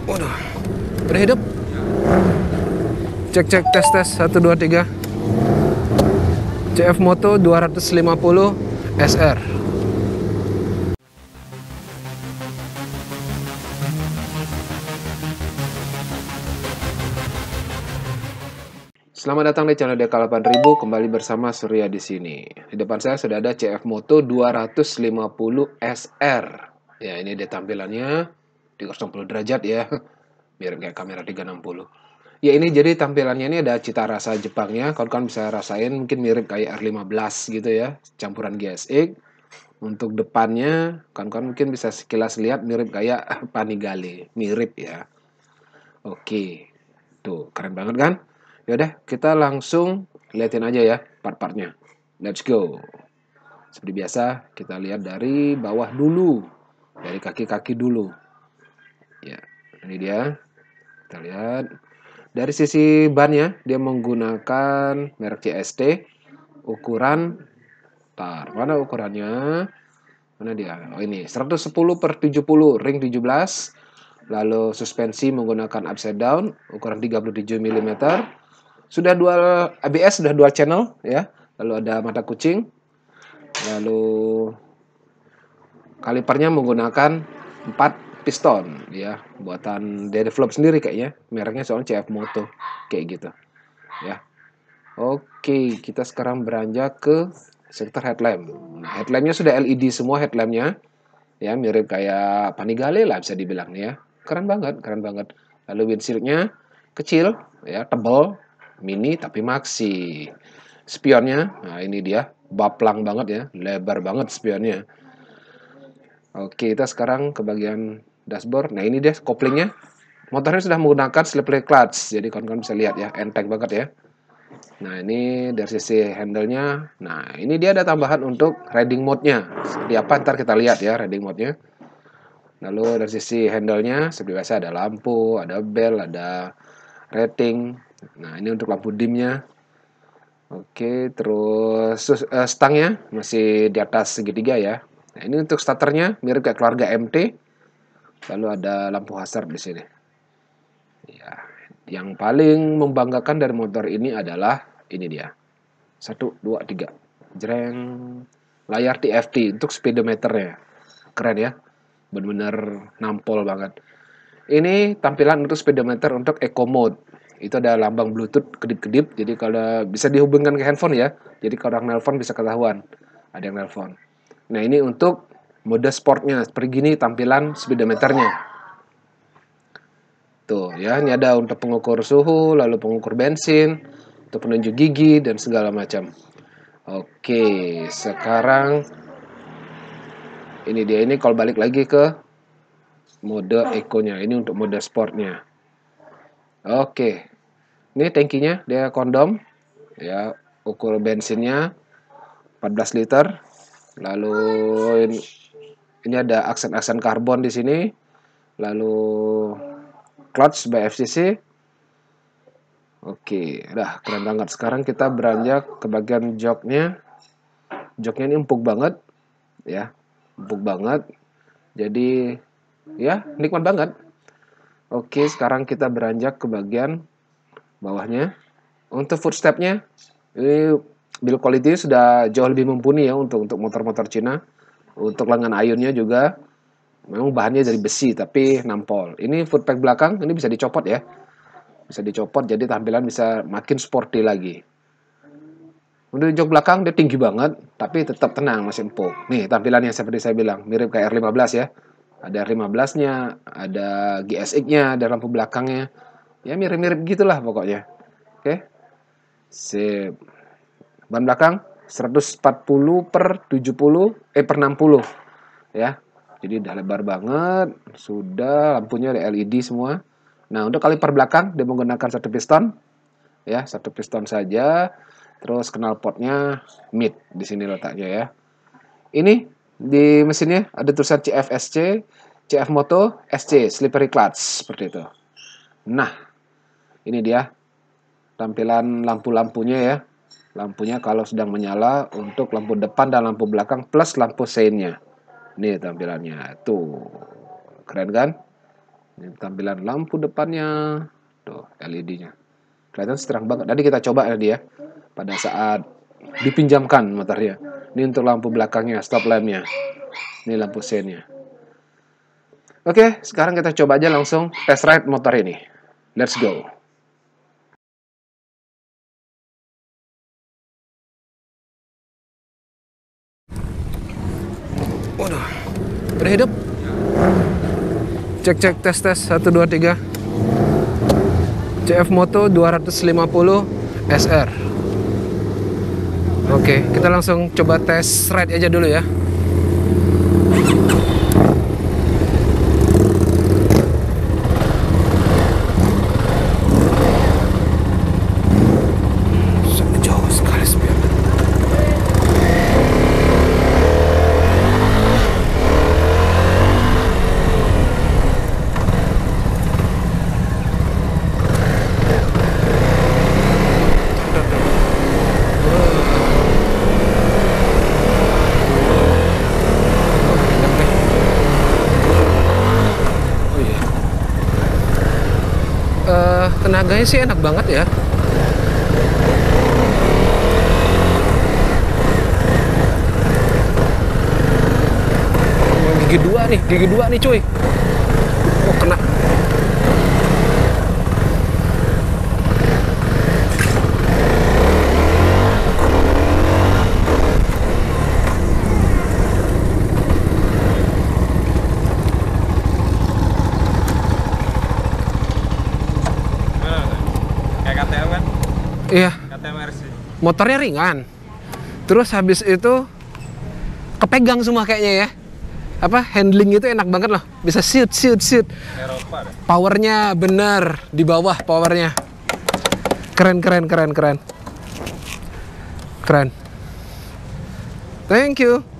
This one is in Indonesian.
Waduh, udah hidup. Cek cek tes tes 1 2 3. CF Moto 250 SR. Selamat datang di channel DK 8000, kembali bersama Surya di sini. Di depan saya sudah ada CF Moto 250 SR. Ya, ini dia tampilannya 360 derajat ya. Mirip kayak kamera 360. Ya, ini jadi tampilannya ini ada cita rasa Jepangnya. Kawan-kawan bisa rasain mungkin mirip kayak R15 gitu ya, campuran GSX. Untuk depannya, kawan-kawan mungkin bisa sekilas lihat mirip kayak Panigale, mirip ya. Oke, tuh keren banget kan? Yaudah, kita langsung liatin aja ya part-partnya. Let's go. Seperti biasa, kita lihat dari bawah dulu, dari kaki-kaki dulu. Ya, ini dia. Kita lihat dari sisi bannya, dia menggunakan merek CST, ukuran, mana ukurannya? Mana dia? Oh ini, 110/70, ring 17. Lalu suspensi menggunakan upside down, ukuran 37 mm. Sudah dual ABS, sudah dual channel ya. Lalu ada mata kucing. Lalu kalipernya menggunakan 4 piston ya, buatan develop sendiri kayaknya. Mereknya soalnya CF Moto kayak gitu ya. Oke, kita sekarang beranjak ke sektor headlamp. Nah, headlampnya sudah LED semua headlampnya. Ya, mirip kayak Panigale lah bisa dibilang ya. Keren banget, keren banget. Lalu windshieldnya kecil ya, tebal, mini tapi maxi. Spionnya, nah ini dia, baplang banget ya, lebar banget spionnya. Oke, kita sekarang ke bagian dashboard. Nah, ini dia koplingnya. Motornya sudah menggunakan slippery clutch, jadi kawan-kawan bisa lihat ya, enteng banget ya. Nah, ini dari sisi handle-nya. Nah, ini dia ada tambahan untuk riding mode-nya. Seperti apa ntar kita lihat ya riding mode-nya. Lalu dari sisi handle-nya seperti biasa ada lampu, ada bel, ada rating. Nah, ini untuk lampu dimnya. Oke, terus stangnya masih di atas segitiga ya. Nah, ini untuk starternya mirip kayak keluarga MT. Lalu ada lampu hazard di sini. Ya, yang paling membanggakan dari motor ini adalah ini dia. 1 2 3. Jreng. Layar TFT untuk speedometernya. Keren ya. Benar-benar nampol banget. Ini tampilan untuk speedometer untuk eco mode. Itu ada lambang Bluetooth kedip-kedip. Jadi kalau bisa dihubungkan ke handphone ya. Jadi kalau orang nelpon bisa ketahuan. Ada yang nelpon. Nah, ini untuk mode sportnya. Seperti gini tampilan speedometernya. Tuh ya, ini ada untuk pengukur suhu, lalu pengukur bensin, untuk penunjuk gigi dan segala macam. Oke, sekarang ini dia, ini kalau balik lagi ke mode eco-nya. Ini untuk mode sportnya. Oke. Ini tangkinya dia kondom ya, ukur bensinnya 14 liter. Lalu ini ada aksen-aksen karbon di sini. Lalu clutch by FCC. Oke, udah keren banget. Sekarang kita beranjak ke bagian joknya. Joknya ini empuk banget ya. Empuk banget. Jadi ya, nikmat banget. Oke, sekarang kita beranjak ke bagian bawahnya. Untuk footstepnya, ini build quality sudah jauh lebih mumpuni ya untuk motor-motor Cina. Untuk lengan ayunnya juga memang bahannya dari besi tapi nampol. Ini footpack belakang ini bisa dicopot ya. Bisa dicopot jadi tampilan bisa makin sporty lagi. Untuk jok belakang dia tinggi banget tapi tetap tenang, masih empuk. Nih tampilannya seperti saya bilang, mirip kayak R15 ya. Ada R15-nya, ada GSX-nya, ada lampu belakangnya. Ya mirip-mirip gitulah pokoknya. Oke. Sip. Ban belakang 140/70 ya. Jadi udah lebar banget, sudah lampunya ada LED semua. Nah, untuk kaliper belakang dia menggunakan 1 piston ya, 1 piston saja. Terus knalpotnya mid di sini letaknya ya. Ini di mesinnya ada tulisan CFSC, CF Moto SC, slippery clutch seperti itu. Nah, ini dia tampilan lampu-lampunya ya. Lampunya kalau sedang menyala untuk lampu depan dan lampu belakang plus lampu seinnya. Ini tampilannya. Tuh. Keren kan? Ini tampilan lampu depannya. Tuh, LED-nya. Kelihatan terang banget. Tadi kita coba ya dia pada saat dipinjamkan motornya. Ini untuk lampu belakangnya, stop lampnya. Ini lampu sennya. Oke, sekarang kita coba aja langsung test ride motor ini. Let's go. Waduh, udah hidup. Cek tes 1 2 3. CF Moto 250 SR. Oke, kita langsung coba tes ride aja dulu ya. Jauh sekali spion. Tenaganya sih enak banget ya. Gigi dua nih cuy. Oh, kena. Iya. Motornya ringan. Terus habis itu kepegang semua kayaknya ya. Apa handling itu enak banget loh. Bisa shoot. Powernya bener di bawah powernya. Keren. Thank you.